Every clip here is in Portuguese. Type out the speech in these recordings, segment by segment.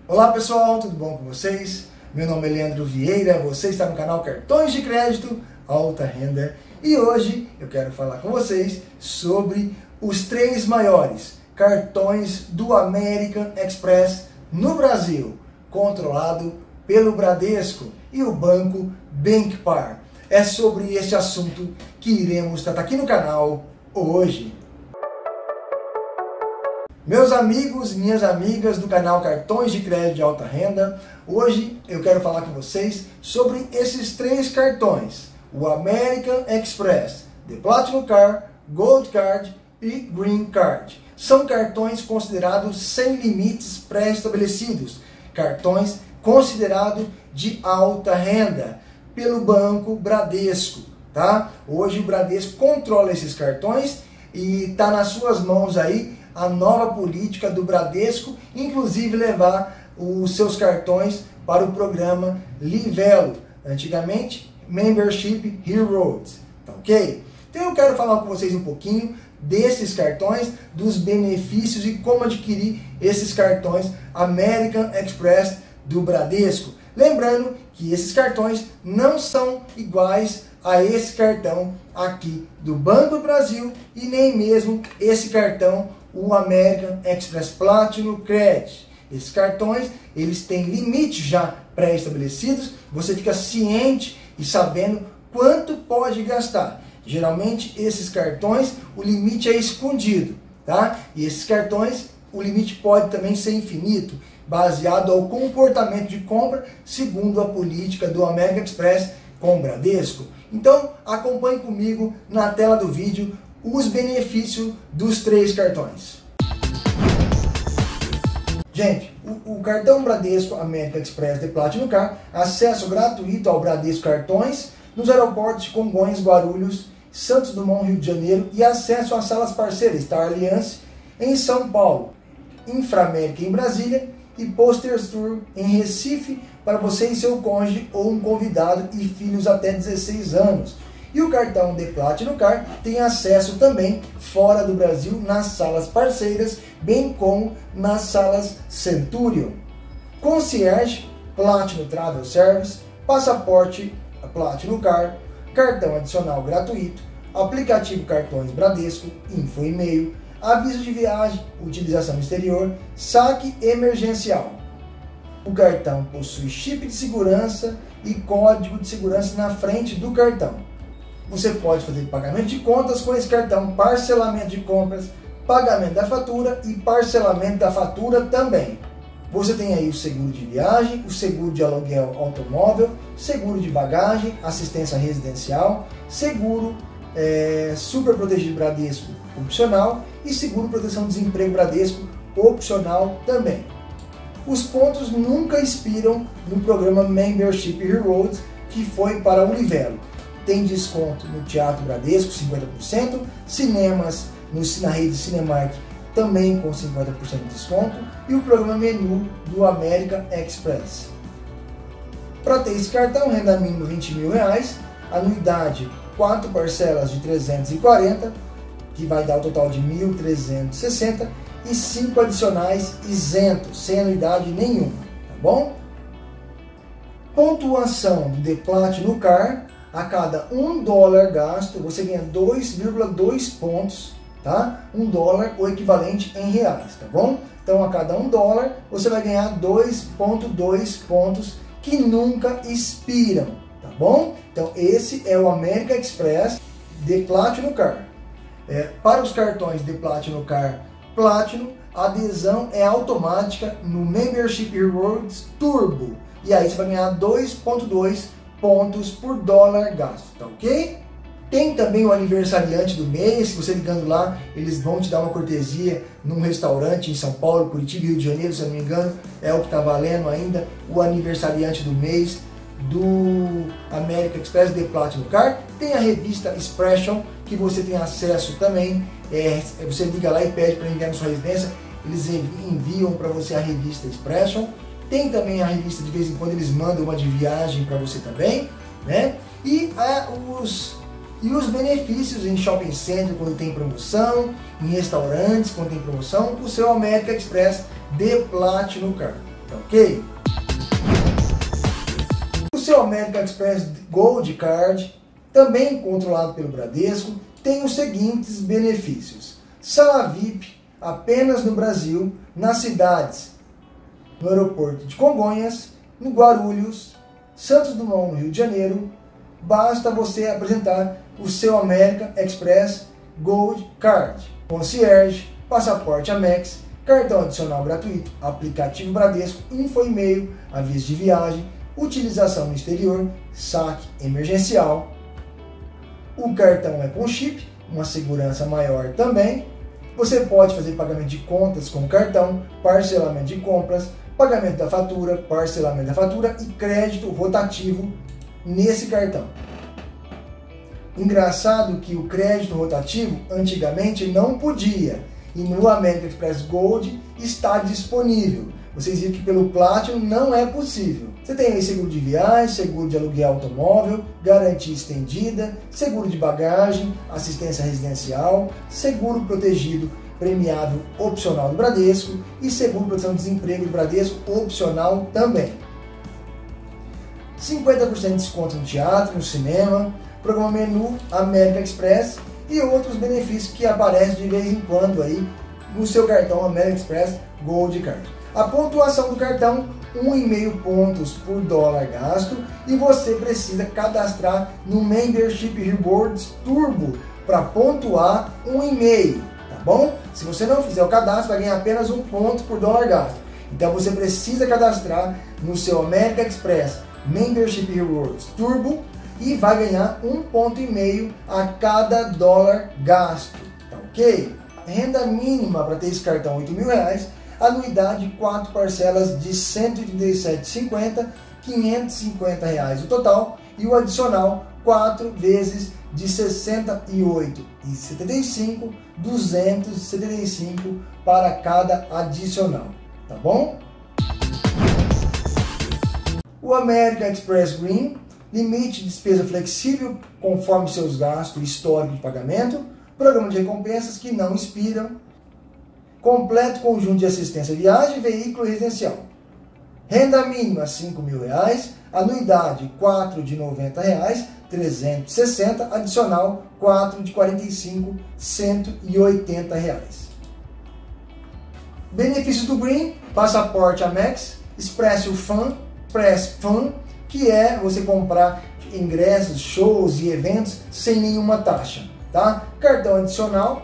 Olá pessoal, tudo bom com vocês? Meu nome é Leandro Vieira, você está no canal Cartões de Crédito Alta Renda e hoje eu quero falar com vocês sobre os 3 maiores cartões do American Express no Brasil, controlado pelo Bradesco e o banco BankPar. É sobre este assunto que iremos tratar aqui no canal hoje. Meus amigos e minhas amigas do canal Cartões de Crédito de Alta Renda, hoje eu quero falar com vocês sobre esses 3 cartões, o American Express, The Platinum Card, Gold Card e Green Card. São cartões considerados sem limites pré-estabelecidos, cartões considerados de alta renda pelo Banco Bradesco, tá? Hoje o Bradesco controla esses cartões e está nas suas mãos aí a nova política do Bradesco, inclusive levar os seus cartões para o programa Livelo, antigamente Membership Heroes, tá ok? Então eu quero falar com vocês um pouquinho desses cartões, dos benefícios e como adquirir esses cartões American Express do Bradesco. Lembrando que esses cartões não são iguais a esse cartão aqui do Banco do Brasil e nem mesmo esse cartão, o American Express Platinum Credit. Esses cartões, eles têm limites já pré-estabelecidos, você fica ciente e sabendo quanto pode gastar. Geralmente, esses cartões, o limite é escondido, tá? E esses cartões, o limite pode também ser infinito, baseado ao comportamento de compra, segundo a política do American Express com o Bradesco. Então, acompanhe comigo na tela do vídeo os benefícios dos 3 cartões. Gente, o cartão Bradesco American Express The Platinum Card, acesso gratuito ao Bradesco Cartões nos aeroportos de Congonhas, Guarulhos, Santos Dumont, Rio de Janeiro e acesso às salas parceiras Star Alliance em São Paulo, Inframérica em Brasília e Posters Tour em Recife para você e seu cônjuge ou um convidado e filhos até 16 anos. E o cartão The Platinum Card tem acesso também fora do Brasil nas salas parceiras, bem como nas salas Centurion. Concierge, Platinum Travel Service, passaporte Platinum Card, cartão adicional gratuito, aplicativo Cartões Bradesco, info e-mail, aviso de viagem, utilização exterior, saque emergencial. O cartão possui chip de segurança e código de segurança na frente do cartão. Você pode fazer pagamento de contas com esse cartão, parcelamento de compras, pagamento da fatura e parcelamento da fatura também. Você tem aí o seguro de viagem, o seguro de aluguel automóvel, seguro de bagagem, assistência residencial, seguro super protegido Bradesco opcional e seguro proteção de desemprego Bradesco opcional também. Os pontos nunca expiram no programa Membership Heroes, que foi para o Livelo. Tem desconto no Teatro Bradesco, 50%, cinemas na rede Cinemark também com 50% de desconto e o programa Menu do American Express. Para ter esse cartão, renda mínima R$20 mil, anuidade 4 parcelas de 340, que vai dar o total de 1.360 e 5 adicionais isentos, sem anuidade nenhuma, tá bom? Pontuação do The Platinum Card, a cada $1 gasto, você ganha 2,2 pontos, tá? $1 o equivalente em reais, tá bom? Então, a cada $1, você vai ganhar 2,2 pontos que nunca expiram, tá bom? Então, esse é o American Express The Platinum Card. Para os cartões The Platinum Card Platinum, a adesão é automática no Membership Rewards Turbo. E aí você vai ganhar 2,2 pontos por $1 gasto, tá ok? Tem também o aniversariante do mês, se você ligando lá, eles vão te dar uma cortesia num restaurante em São Paulo, Curitiba e Rio de Janeiro, se eu não me engano, é o que está valendo ainda, o aniversariante do mês do American Express The Platinum Card. Tem a revista Expression, que você tem acesso também, você liga lá e pede para enviar na sua residência, eles enviam para você a revista Expression. Tem também a revista, de vez em quando eles mandam uma de viagem para você também, né? E os benefícios em shopping center quando tem promoção, em restaurantes quando tem promoção, o seu American Express The Platinum Card. tá ok? O seu American Express Gold Card, também controlado pelo Bradesco, tem os seguintes benefícios: sala VIP apenas no Brasil, nas cidades, no aeroporto de Congonhas, no Guarulhos, Santos Dumont, no Rio de Janeiro. Basta você apresentar o seu American Express Gold Card, concierge, passaporte Amex, cartão adicional gratuito, aplicativo Bradesco, info e-mail, aviso de viagem, utilização no exterior, saque emergencial. O cartão é com chip, uma segurança maior também. Você pode fazer pagamento de contas com o cartão, parcelamento de compras, pagamento da fatura, parcelamento da fatura e crédito rotativo nesse cartão. Engraçado que o crédito rotativo antigamente não podia, e no American Express Gold está disponível. Vocês viram que pelo Platinum não é possível. Você tem aí seguro de viagem, seguro de aluguel automóvel, garantia estendida, seguro de bagagem, assistência residencial, seguro protegido premiável opcional do Bradesco e seguro proteção de desemprego do Bradesco opcional também. 50% de desconto no teatro, no cinema, programa menu American Express e outros benefícios que aparecem de vez em quando aí no seu cartão American Express Gold Card. A pontuação do cartão, 1,5 pontos por dólar gasto, e você precisa cadastrar no Membership Rewards Turbo para pontuar 1,5, tá bom? Se você não fizer o cadastro, vai ganhar apenas 1 ponto por dólar gasto. Então você precisa cadastrar no seu American Express Membership Rewards Turbo e vai ganhar 1,5 ponto a cada dólar gasto, tá ok? Renda mínima para ter esse cartão R$ 8.000, anuidade 4 parcelas de R$ 137,50, R$ 550 o total, e o adicional 4 vezes de R$ 68,75, R$ 275 para cada adicional, tá bom? O American Express Green, limite de despesa flexível conforme seus gastos e histórico de pagamento, programa de recompensas que não expiram, completo conjunto de assistência viagem, veículo e residencial. Renda mínima R$ 5.000, anuidade 4 de R$ 90, R$ 360, adicional 4 de R$ 45, R$ 180. Benefícios do Green: passaporte Amex, Expresso Fan, Press Fan, que é você comprar ingressos, shows e eventos sem nenhuma taxa, tá? Cartão adicional,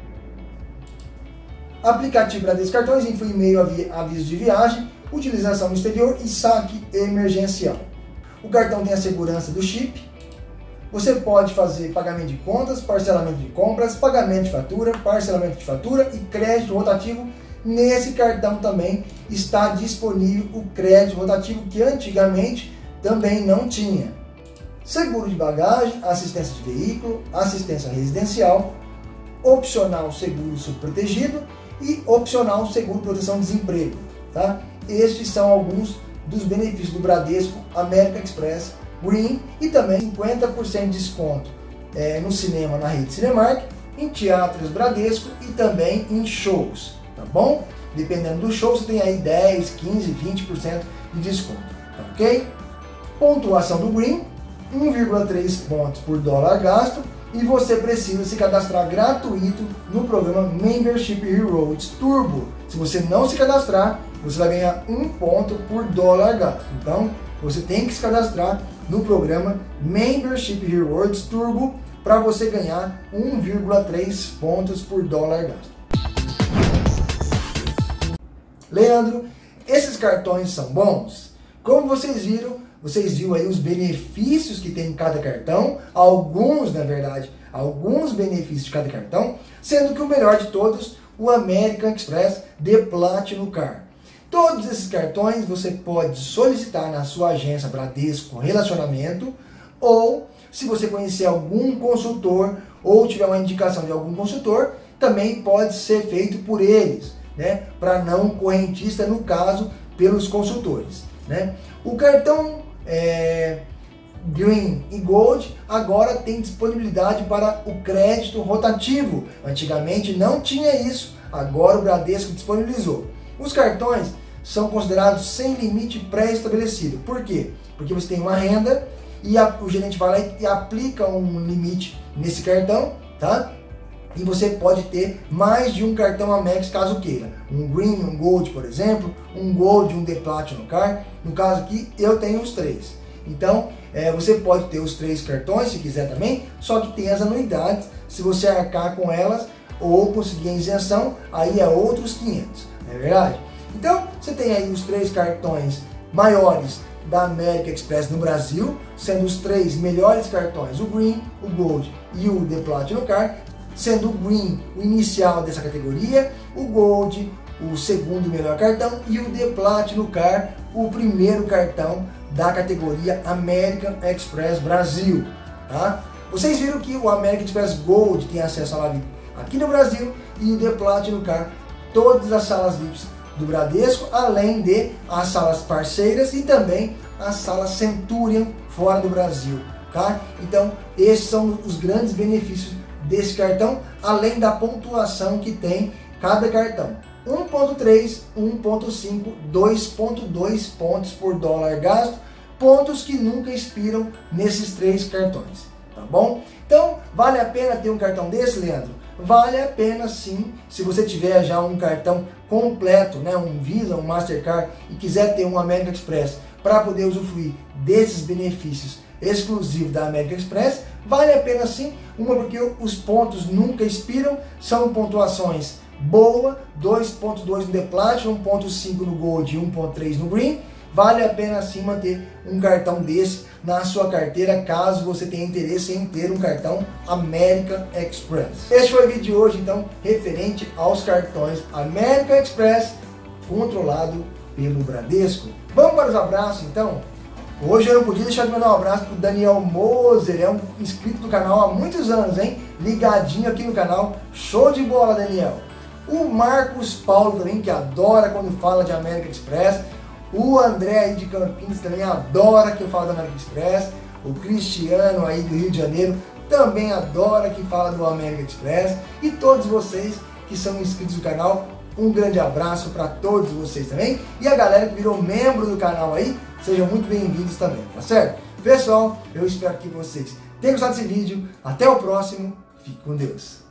aplicativo Bradesco Cartões, info e-mail, aviso de viagem, utilização no exterior e saque emergencial. O cartão tem a segurança do chip. Você pode fazer pagamento de contas, parcelamento de compras, pagamento de fatura, parcelamento de fatura e crédito rotativo. Nesse cartão também está disponível o crédito rotativo, que antigamente também não tinha. Seguro de bagagem, assistência de veículo, assistência residencial, opcional seguro subprotegido e opcional seguro proteção de desemprego, tá? Estes são alguns dos benefícios do Bradesco American Express Green, e também 50% de desconto no cinema na rede Cinemark, em teatros Bradesco e também em shows, tá bom? Dependendo do show, você tem aí 10, 15, 20% de desconto, tá ok? Pontuação do Green, 1,3 pontos por dólar gasto, e você precisa se cadastrar gratuito no programa Membership Rewards Turbo. Se você não se cadastrar, você vai ganhar 1 ponto por dólar gasto. Então, você tem que se cadastrar no programa Membership Rewards Turbo para você ganhar 1,3 pontos por dólar gasto. Leandro, esses cartões são bons? Como vocês viram aí os benefícios que tem em cada cartão, alguns benefícios de cada cartão, sendo que o melhor de todos, o American Express The Platinum Card. Todos esses cartões você pode solicitar na sua agência Bradesco Relacionamento, ou se você conhecer algum consultor ou tiver uma indicação de algum consultor, também pode ser feito por eles, né? Para não correntista, no caso, pelos consultores, né? O cartão Green e Gold agora tem disponibilidade para o crédito rotativo. Antigamente não tinha isso, agora o Bradesco disponibilizou. Os cartões são considerados sem limite pré-estabelecido. Por quê? Porque você tem uma renda e o gerente vai lá e aplica um limite nesse cartão, tá? E você pode ter mais de um cartão Amex caso queira. Um Green, um Gold, por exemplo, um Gold, um The Platinum Card. No caso aqui, eu tenho os 3. Então, você pode ter os 3 cartões se quiser também, só que tem as anuidades. Se você arcar com elas ou conseguir a isenção, aí é outros 500, não é verdade? Então, você tem aí os 3 cartões maiores da American Express no Brasil, sendo os 3 melhores cartões, o Green, o Gold e o The Platinum Card, sendo o Green o inicial dessa categoria, o Gold o segundo melhor cartão e o The Platinum Card o primeiro cartão da categoria American Express Brasil, tá? Vocês viram que o American Express Gold tem acesso à sala VIP aqui no Brasil e o The Platinum Card todas as salas VIPs do Bradesco, além de as salas parceiras e também as salas Centurion fora do Brasil, tá? Então, esses são os grandes benefícios desse cartão, além da pontuação que tem cada cartão. 1.3, 1.5, 2.2 pontos por dólar gasto, pontos que nunca expiram nesses 3 cartões, tá bom? Então, vale a pena ter um cartão desse, Leandro? Vale a pena sim, se você tiver já um cartão completo, né, um Visa, um Mastercard e quiser ter um American Express para poder usufruir desses benefícios exclusivos da American Express, vale a pena sim, uma porque os pontos nunca expiram, são pontuações boa, 2.2 no The Platinum, 1.5 no Gold e 1.3 no Green. Vale a pena sim manter um cartão desse na sua carteira, caso você tenha interesse em ter um cartão American Express. Este foi o vídeo de hoje, então, referente aos cartões American Express, controlado pelo Bradesco. Vamos para os abraços, então? Hoje eu não podia deixar de mandar um abraço para o Daniel Moser, é um inscrito do canal há muitos anos, hein? Ligadinho aqui no canal, show de bola, Daniel! O Marcos Paulo também, que adora quando fala de American Express. O André aí de Campinas também adora que eu falo da American Express. O Cristiano aí do Rio de Janeiro também adora que fala do American Express. E todos vocês que são inscritos no canal, um grande abraço para todos vocês também. E a galera que virou membro do canal aí, sejam muito bem-vindos também, tá certo? Pessoal, eu espero que vocês tenham gostado desse vídeo. Até o próximo. Fique com Deus.